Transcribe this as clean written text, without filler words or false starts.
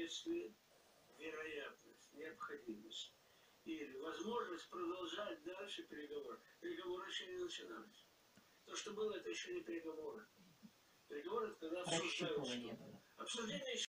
следствие, вероятность, необходимость или возможность продолжать дальше переговоры. Переговоры еще не начинались. То, что было, это еще не переговоры. Переговоры, это когда обсуждают. Обсуждение еще